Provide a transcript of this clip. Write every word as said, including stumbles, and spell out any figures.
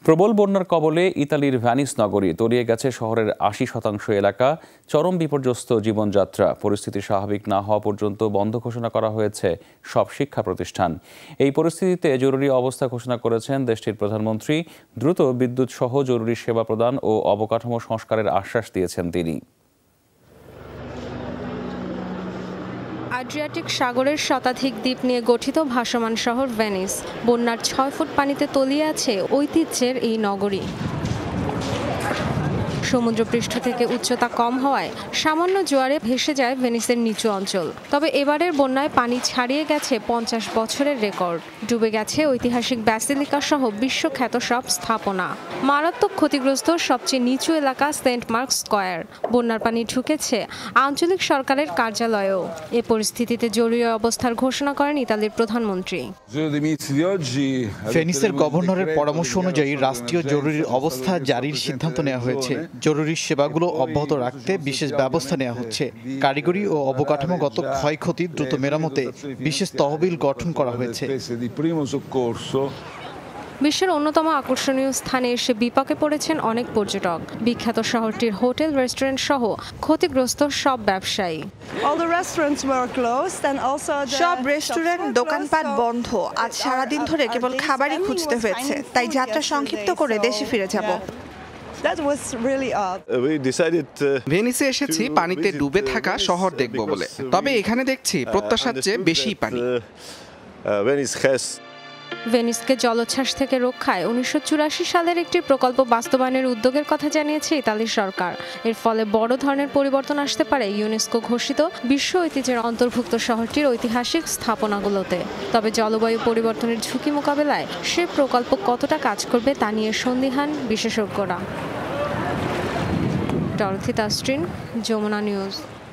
প্রবল বন্যার কবলে ইতালির ভ্যানিস নগরী, তলিয়ে গেছে শহরের আশি শতাংশ এলাকা। চরম বিপর্যস্ত জীবনযাত্রা। পরিস্থিতি স্বাভাবিক না হওয়া পর্যন্ত বন্ধ ঘোষণা করা হয়েছে সব শিক্ষা প্রতিষ্ঠান। এই পরিস্থিতিতে জরুরি অবস্থা ঘোষণা করেছেন দেশটির প্রধানমন্ত্রী। দ্রুত বিদ্যুৎ সহ জরুরি সেবা প্রদান ও অবকাঠামো সংস্কারের আশ্বাস দিয়েছেন তিনি। আড্রিয়াটিক সাগরের শতাধিক দ্বীপ নিয়ে গঠিত ভাসমান শহর ভেনিস। বন্যার ছয় ফুট পানিতে তলিয়ে আছে ঐতিহ্যের এই নগরী। সমুদ্রপৃষ্ঠ থেকে উচ্চতা কম হওয়ায় সামান্য জোয়ারে ভেসে যায় ভেনিসের নিচু অঞ্চল। তবে এবারের বন্যায় পানি ছাড়িয়ে গেছে পঞ্চাশ বছরের রেকর্ড। ডুবে গেছে ঐতিহাসিক ব্যাসিলিকা সহ বিশ্বখ্যাত সব স্থাপনা। মারাত্মক ক্ষতিগ্রস্ত সবচেয়ে নিচু এলাকা সেন্ট মার্ক স্কয়ার। বন্যার পানি ঢুকেছে আঞ্চলিক সরকারের কার্যালয়েও। এ পরিস্থিতিতে জরুরি অবস্থার ঘোষণা করেন ইতালির প্রধানমন্ত্রী। ভেনিসের গভর্নরের পরামর্শ অনুযায়ী রাষ্ট্রীয় জরুরি অবস্থা জারির সিদ্ধান্ত নেওয়া হয়েছে। জরুরি সেবাগুলো অব্যাহত রাখতে বিশেষ ব্যবস্থা নেওয়া হচ্ছে। কারিগরি ও অবকাঠামোগত ক্ষয়ক্ষতি দ্রুত মেরামতে বিশেষ তহবিল গঠন করা হয়েছে। বিশ্বের অন্যতম আকর্ষণীয় স্থানে এসে বিপাকে পড়েছেন অনেক পর্যটক। বিখ্যাত শহরটির হোটেল, রেস্টুরেন্ট সহ ক্ষতিগ্রস্ত সব ব্যবসায়ী। সব রেস্টুরেন্ট, দোকানপাট বন্ধ। আজ সারাদিন ধরে কেবল খাবারই খুঁজতে হয়েছে, তাই যাত্রা সংক্ষিপ্ত করে দেশে ফিরে যাব। ভেনিসে এসেছি পানিতে ডুবে থাকা শহর দেখব বলে, তবে এখানে দেখছি প্রত্যাশার চেয়ে বেশি পানি। ভেনিসকে জলোচ্ছ্বাস থেকে রক্ষায় উনিশশো চুরাশি সালের একটি প্রকল্প বাস্তবায়নের উদ্যোগের কথা জানিয়েছে ইতালির সরকার। এর ফলে বড় ধরনের পরিবর্তন আসতে পারে ইউনেস্কো ঘোষিত বিশ্ব ঐতিহ্যের অন্তর্ভুক্ত শহরটির ঐতিহাসিক স্থাপনাগুলোতে। তবে জলবায়ু পরিবর্তনের ঝুঁকি মোকাবেলায় সে প্রকল্প কতটা কাজ করবে তা নিয়ে সন্দিহান বিশেষজ্ঞরা। ডরথি তাস্ট্রিন, যমুনা নিউজ।